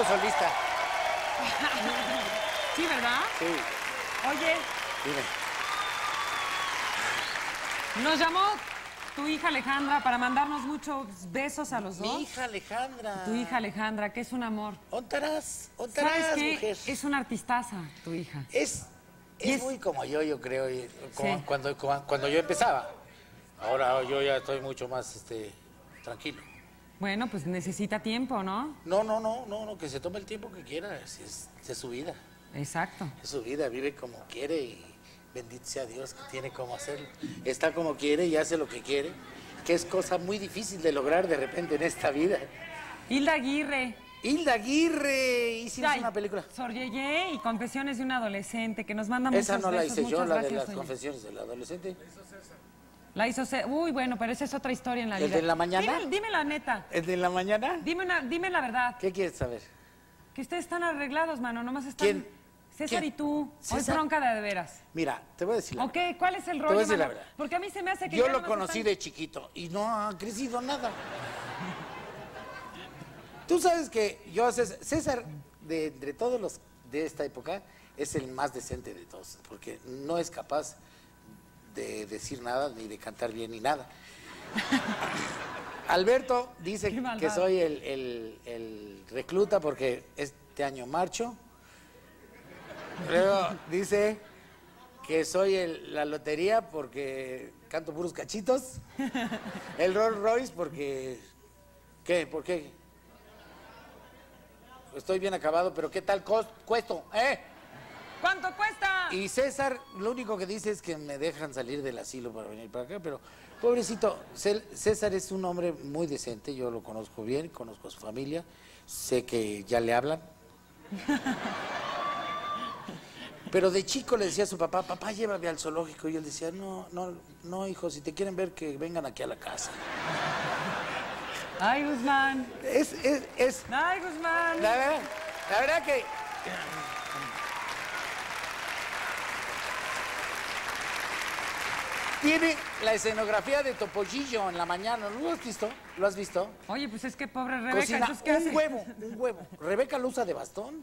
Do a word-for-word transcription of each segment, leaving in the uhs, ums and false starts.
solista. Sí, ¿verdad? Sí. Oye, Dime. nos llamó tu hija Alejandra para mandarnos muchos besos a los dos. Mi hija Alejandra. Tu hija Alejandra, que es un amor. ¿Ontarás? ¿Sabes ¿Ontarás, qué? mujer? Es una artistaza, tu hija. Es, es, es... muy como yo, yo creo, y como Sí. cuando, como cuando yo empezaba. Ahora yo ya estoy mucho más este, tranquilo. Bueno, pues necesita tiempo, ¿no? No, no, no, no, no, que se tome el tiempo que quiera, es, es, es su vida. Exacto. Es su vida, vive como quiere y bendito sea Dios que tiene cómo hacerlo. Está como quiere y hace lo que quiere, que es cosa muy difícil de lograr de repente en esta vida. Hilda Aguirre. Hilda Aguirre, hicimos Ay, una película. Sor Yeye y Confesiones de un adolescente, que nos manda muchos Esa no la besos, hice yo, muchas la de gracias, las oye. confesiones del adolescente. La hizo... Ce... Uy, bueno, pero esa es otra historia en la ¿El vida. de la mañana? Dime, dime la neta. ¿El de la mañana? Dime, una, dime la verdad. ¿Qué quieres saber? Que ustedes están arreglados, mano, nomás están... ¿Quién? César ¿Quién? y tú. Hoy ¿César? bronca de de veras. Mira, te voy a decir la Ok, verdad. ¿cuál es el Te rollo, voy a decir la mano? verdad. Porque a mí se me hace que Yo ya lo nomás conocí están- de chiquito y no ha crecido nada. Tú sabes que yo, César, César, de entre todos los de esta época, es el más decente de todos, porque no es capaz de decir nada, ni de cantar bien, ni nada. Alberto dice Qué malvado. que soy el, el- el recluta porque este año marcho. Luego dice que soy el- la lotería porque canto puros cachitos. El Rolls Royce porque... ¿Qué? ¿Por qué? Estoy bien acabado, pero ¿qué tal cos- cuesto? ¿Eh? ¿Cuánto cuesta? Y César, lo único que dice es que me dejan salir del asilo para venir para acá, pero pobrecito, Cel- César es un hombre muy decente, yo lo conozco bien, conozco a su familia, sé que ya le hablan. Pero de chico le decía a su papá, papá, llévame al zoológico, y él decía, no, no, no, hijo, si te quieren ver, que vengan aquí a la casa. Ay, Guzmán. Es, es, es, Ay, Guzmán. la verdad, la verdad que... Tiene la escenografía de Topollillo en la mañana, ¿no lo has visto? ¿Lo has visto? Oye, pues es que pobre Rebeca, Cocina entonces, ¿qué un hace? huevo, un huevo. Rebeca lo usa de bastón.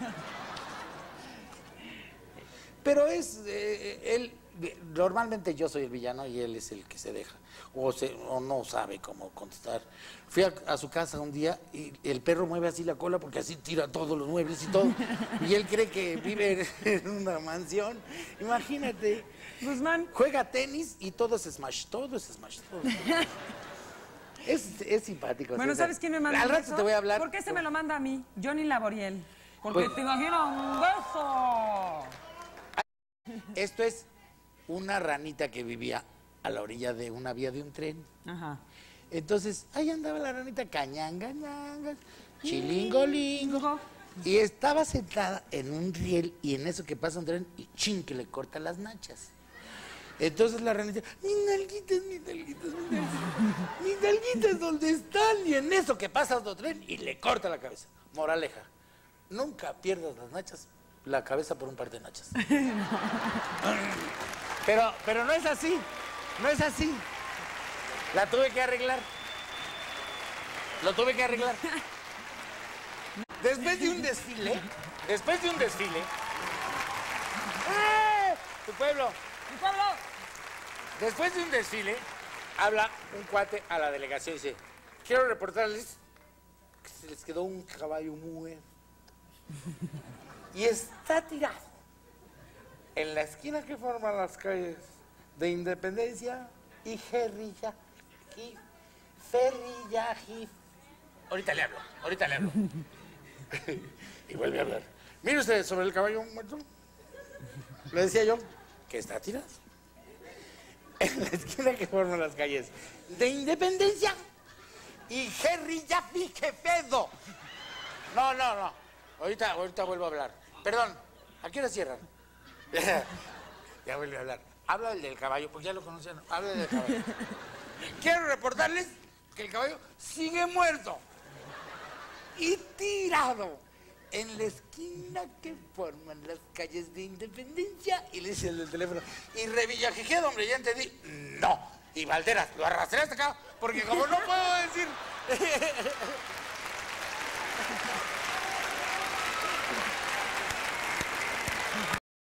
Pero es, eh, él, normalmente yo soy el villano y él es el que se deja, o, se, o no sabe cómo contestar. Fui a, a su casa un día y el perro mueve así la cola porque así tira todos los muebles y todo. Y él cree que vive en una mansión. Imagínate. Guzmán. Juega tenis y todo es smash, todo es smash. Todo es, smash. es, es simpático. Bueno, César. ¿sabes quién me manda Al un rato beso? te voy a hablar. ¿Por qué se me lo manda a mí? Johnny Laboriel. Porque Pues- te imagino un beso. Esto es una ranita que vivía a la orilla de una vía de un tren. Ajá. Entonces, ahí andaba la ranita cañanga, ñanga, chilingolingo. Y estaba sentada en un riel y en eso que pasa un tren y chin, que le corta las nachas. Entonces la ranita, mis nalguitas, mis nalguitas, mis nalguitas, mis nalguitas, ¿dónde están? Y en eso que pasa otro tren y le corta la cabeza. Moraleja, nunca pierdas las nachas, la cabeza por un par de nachas. Pero, pero no es así, no es así. La tuve que arreglar. Lo tuve que arreglar. Después de un desfile, después de un desfile, ¡eh! Tu pueblo. ¡Mi pueblo! Después de un desfile, habla un cuate a la delegación y dice, quiero reportarles que se les quedó un caballo muerto. Y está tirado en la esquina que forman las calles de Independencia y Gerrilla, Gif, Ferrilla, Gif. Ahorita le hablo, ahorita le hablo. Y vuelve a hablar. Mire usted, sobre el caballo muerto, le decía yo que está tirado en la esquina que forman las calles de Independencia y Gerrilla Fijefedo. No, no, no. Ahorita, ahorita vuelvo a hablar. Perdón, ¿a qué hora cierran? Ya vuelve a hablar. Habla del caballo, porque ya lo conocían. Habla del caballo. Quiero reportarles que el caballo sigue muerto y tirado en la esquina que forman las calles de Independencia. Y le dice el del teléfono, y Revillagigedo, hombre, ya entendí. No. Y Valderas, lo arrastré hasta acá, porque como no puedo decir...